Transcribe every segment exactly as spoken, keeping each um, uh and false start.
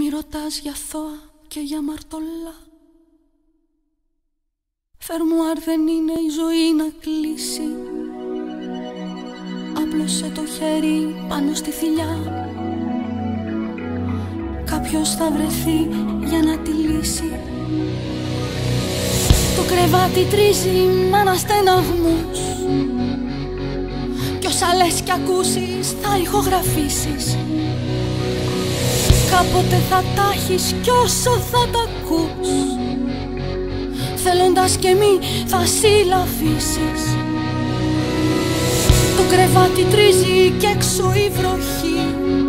μη ρωτάς για θώα και για μαρτωλά. Φερμουάρ δεν είναι η ζωή να κλείσει. Άπλωσε το χέρι πάνω στη θηλιά. Κάποιος θα βρεθεί για να τη λύσει. Το κρεβάτι τρίζει με αναστεναγμούς. Κι όσα λες κι ακούσεις θα ηχογραφήσεις. Κάποτε θα τα έχεις κι όσο θα τα ακούς, θέλοντας και μη θα συλλαβήσεις. Το κρεβάτι τρίζει κι έξω η βροχή.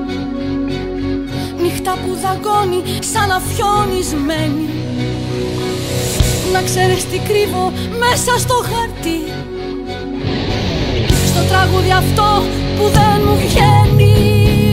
Νύχτα που δαγκώνει σαν αφιονισμένη. Να ξέρεις τι κρύβω μέσα στο χαρτί, στο τραγούδι αυτό που δεν μου βγαίνει.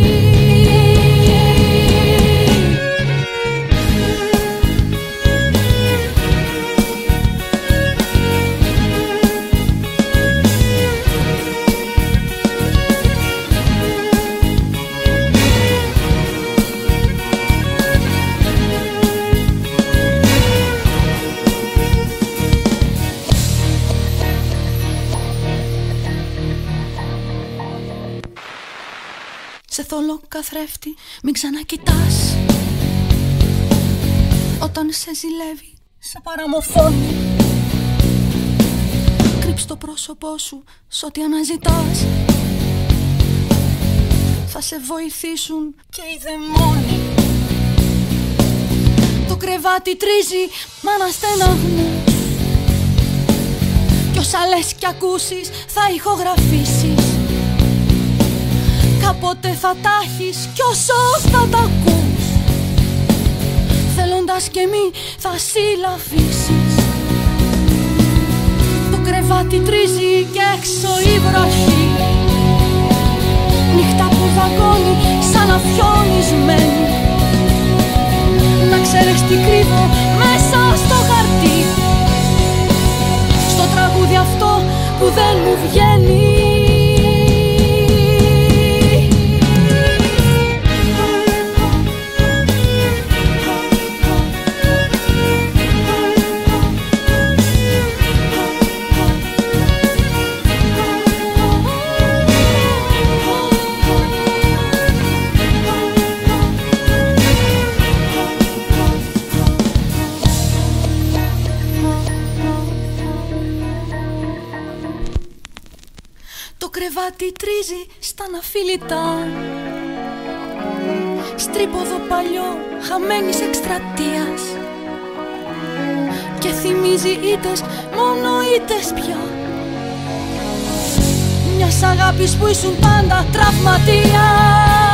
Σε θολό καθρέφτη μην ξανακοιτάς. Όταν σε ζηλεύει, σε παραμορφώνει. Κρύψ' το πρόσωπό σου σ' ό,τι αναζητάς. Θα σε βοηθήσουν και οι δαιμόνοι. Το κρεβάτι τρίζει μ' αναστεναγμούς. Κι όσα λες κι ακούσεις θα ηχογραφήσεις. Κάποτε θα τα έχεις κι όσο θα τα ακούς, θέλοντας και μη θα συλλαβήσεις. Το κρεβάτι τρίζει και έξω η βροχή. Νύχτα που δαγκώνει σαν αφιονισμένη. Να ξέρεις τι κρύβω μέσα στο χαρτί, στο τραγούδι αυτό που δεν μου βγαίνει. Το κρεβάτι τρίζει στα ναφιλιτά. Στρίποδο παλιό χαμένης εκστρατείας. Και θυμίζει ήτες, μόνο ήτες πια. Μιας αγάπης που ήσουν πάντα τραυματίας.